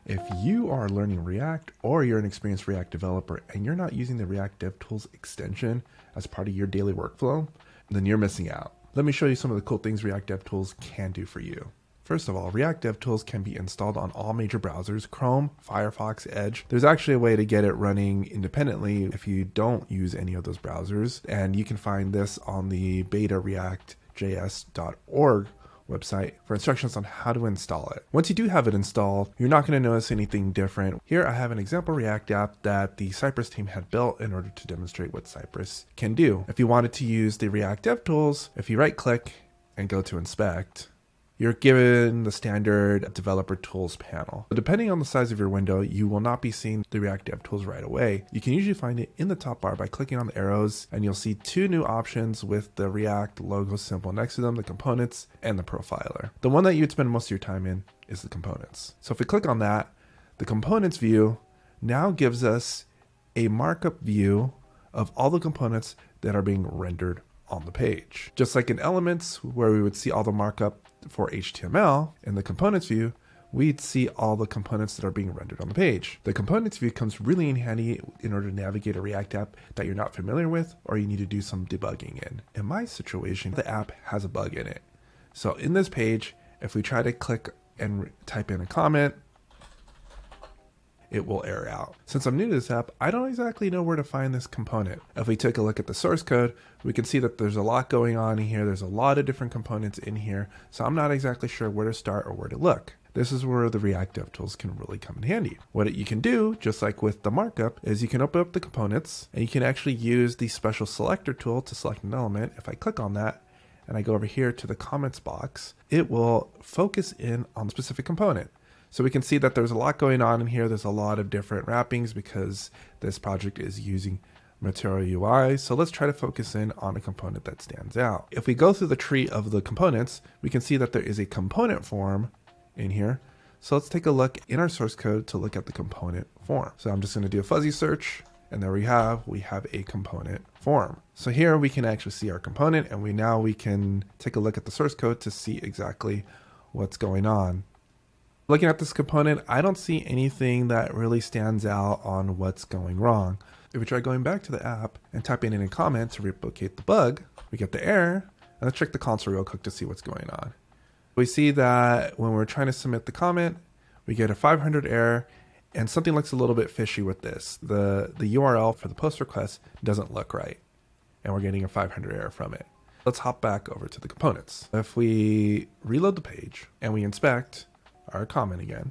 If you are learning React or you're an experienced React developer and you're not using the React DevTools extension as part of your daily workflow, then you're missing out. Let me show you some of the cool things React DevTools can do for you. First of all, React DevTools can be installed on all major browsers, Chrome, Firefox, Edge. There's actually a way to get it running independently if you don't use any of those browsers, and you can find this on the beta-react.js.org website for instructions on how to install it. Once you do have it installed, you're not going to notice anything different. Here I have an example React app that the Cypress team had built in order to demonstrate what Cypress can do. If you wanted to use the React DevTools, if you right click and go to inspect, you're given the standard developer tools panel. Depending on the size of your window, you will not be seeing the React DevTools right away. You can usually find it in the top bar by clicking on the arrows, and you'll see two new options with the React logo symbol next to them, the components and the profiler. The one that you'd spend most of your time in is the components. So if we click on that, the components view now gives us a markup view of all the components that are being rendered on the page. Just like in Elements, where we would see all the markup for HTML, in the components view, we'd see all the components that are being rendered on the page. The components view comes really in handy in order to navigate a React app that you're not familiar with or you need to do some debugging in. In my situation, the app has a bug in it. So in this page, if we try to click and type in a comment, it will error out. Since I'm new to this app, I don't exactly know where to find this component. If we take a look at the source code, we can see that there's a lot going on in here. There's a lot of different components in here. So I'm not exactly sure where to start or where to look. This is where the React DevTools can really come in handy. What you can do, just like with the markup, is you can open up the components and you can actually use the special selector tool to select an element. If I click on that and I go over here to the comments box, it will focus in on the specific component. So we can see that there's a lot going on in here. There's a lot of different wrappings because this project is using Material UI. So let's try to focus in on a component that stands out. If we go through the tree of the components, we can see that there is a component form in here. So let's take a look in our source code to look at the component form. So I'm just going to do a fuzzy search, and there we have a component form. So here we can actually see our component, and we can take a look at the source code to see exactly what's going on. Looking at this component, I don't see anything that really stands out on what's going wrong. If we try going back to the app and typing in a comment to replicate the bug, we get the error. And let's check the console real quick to see what's going on. We see that when we're trying to submit the comment, we get a 500 error, and something looks a little bit fishy with this. The URL for the post request doesn't look right, and we're getting a 500 error from it. Let's hop back over to the components. If we reload the page and we inspect our comment again,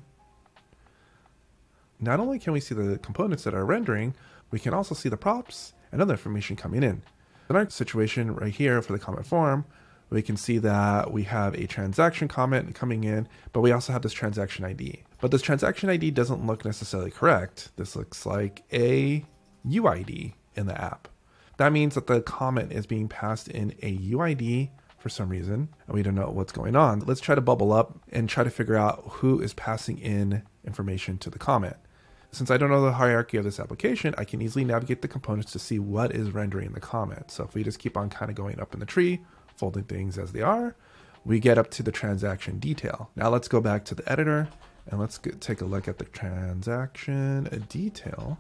not only can we see the components that are rendering, we can also see the props and other information coming in. In our situation right here for the comment form, we can see that we have a transaction comment coming in, but we also have this transaction ID. But this transaction ID doesn't look necessarily correct. This looks like a UID in the app. That means that the comment is being passed in a UID for some reason, and we don't know what's going on. Let's try to bubble up and try to figure out who is passing in information to the comment. Since I don't know the hierarchy of this application, I can easily navigate the components to see what is rendering the comment. So if we just keep on kind of going up in the tree, folding things as they are, we get up to the transaction detail. Now let's go back to the editor and let's take a look at the transaction detail.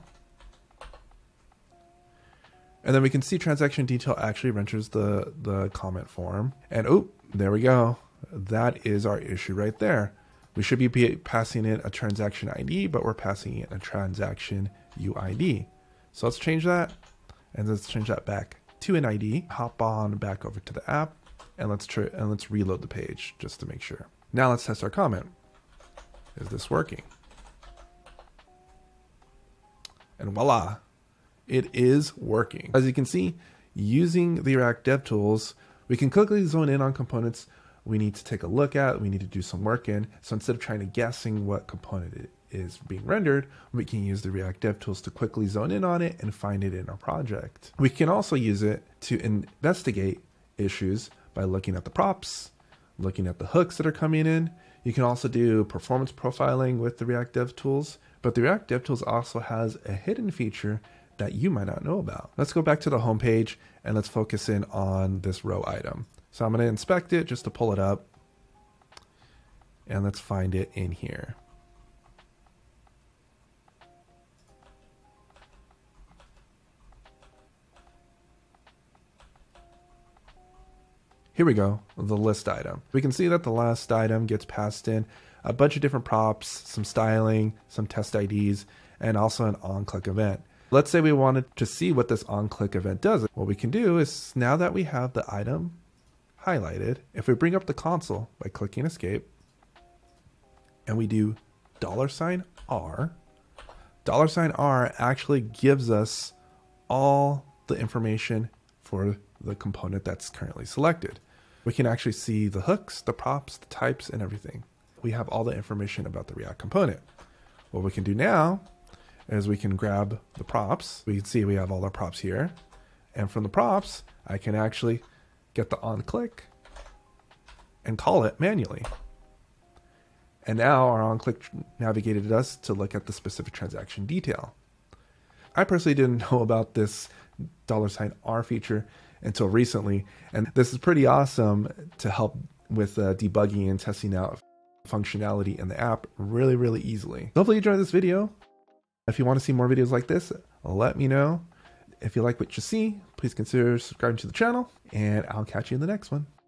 And then we can see transaction detail actually renders the comment form. And oh, there we go. That is our issue right there. We should be passing in a transaction ID, but we're passing in a transaction UID. So let's change that. And let's change that back to an ID. Hop on back over to the app and let's reload the page just to make sure. Now let's test our comment. Is this working? And voila. It is working. As you can see, using the React DevTools, we can quickly zone in on components we need to take a look at, we need to do some work in. So instead of trying to guessing what component it is being rendered, we can use the React DevTools to quickly zone in on it and find it in our project. We can also use it to investigate issues by looking at the props, looking at the hooks that are coming in. You can also do performance profiling with the React DevTools, but the React DevTools also has a hidden feature that you might not know about. Let's go back to the home page and let's focus in on this row item. So I'm going to inspect it just to pull it up, and let's find it in here. Here we go, the list item. We can see that the list item gets passed in a bunch of different props, some styling, some test IDs, and also an on-click event. Let's say we wanted to see what this on-click event does. What we can do is, now that we have the item highlighted, if we bring up the console by clicking escape, and we do $R, $R actually gives us all the information for the component that's currently selected. We can actually see the hooks, the props, the types, and everything. We have all the information about the React component. What we can do now is we can grab the props. We can see we have all our props here. And from the props, I can actually get the on-click and call it manually. And now our on-click navigated us to look at the specific transaction detail. I personally didn't know about this $R feature until recently, and this is pretty awesome to help with debugging and testing out functionality in the app really easily. Hopefully you enjoyed this video. If you want to see more videos like this, let me know. If you like what you see, please consider subscribing to the channel, and I'll catch you in the next one.